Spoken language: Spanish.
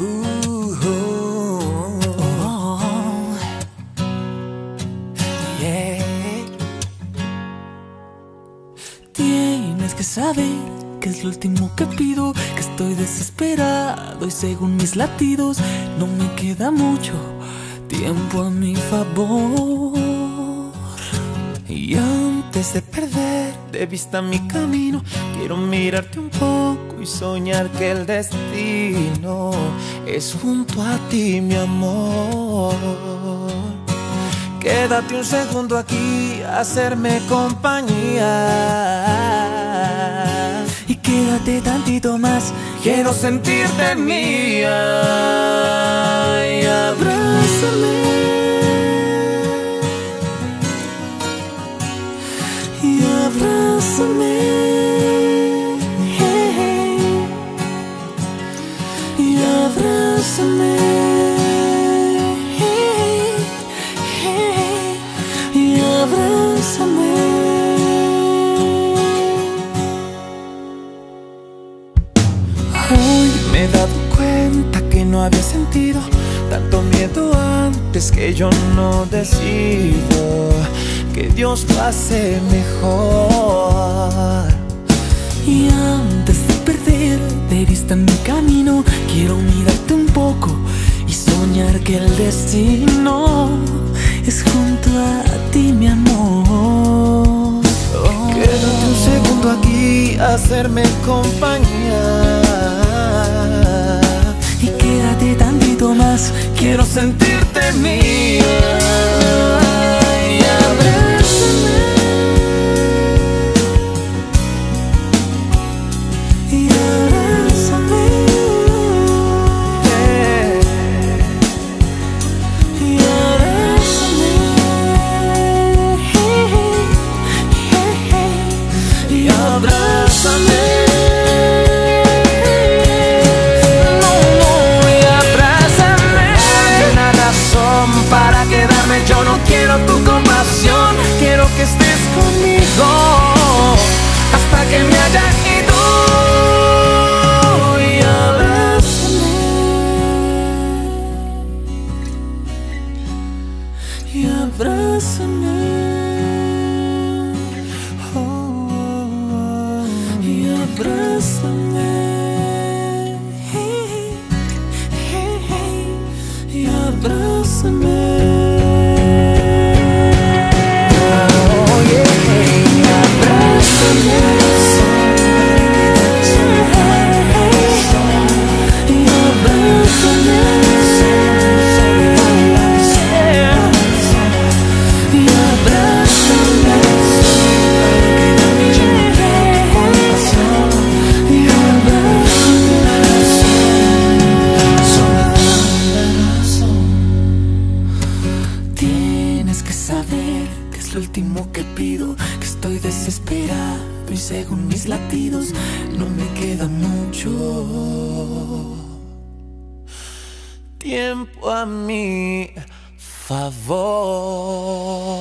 Oh, yeah. Tienes que saber que es lo último que pido, que estoy desesperado y según mis latidos no me queda mucho tiempo a mi favor. Y antes de perder de vista mi camino, quiero mirarte un poco y soñar que el destino es junto a ti, mi amor. Quédate un segundo aquí, hacerme compañía. Y quédate tantito más, quiero sentirte mía. Y abrázame. Y abrázame. Hey, hey. Y abrázame. Abrázame. Hoy me he dado cuenta que no había sentido tanto miedo antes, que yo no decido, que Dios lo hace mejor. Y antes de perder de vista mi camino, quiero mirarte un poco y soñar que el destino es junto a ti, mi amor. Quédate un segundo aquí, hacerme compañía. Y quédate tantito más, quiero sentirte mía. Y abrázame. Y abrázame. Y abrázame. Para quedarme, yo no quiero tu compasión, quiero que estés conmigo hasta que me haya ido. Y abrázame. Y abrázame. Oh, y abrázame. Y abrázame. Oh, yeah. Y abrázame. Y abrázame. Y abrázame. Y saber que es lo último que pido, que estoy desesperado y según mis latidos no me queda mucho tiempo a mi favor.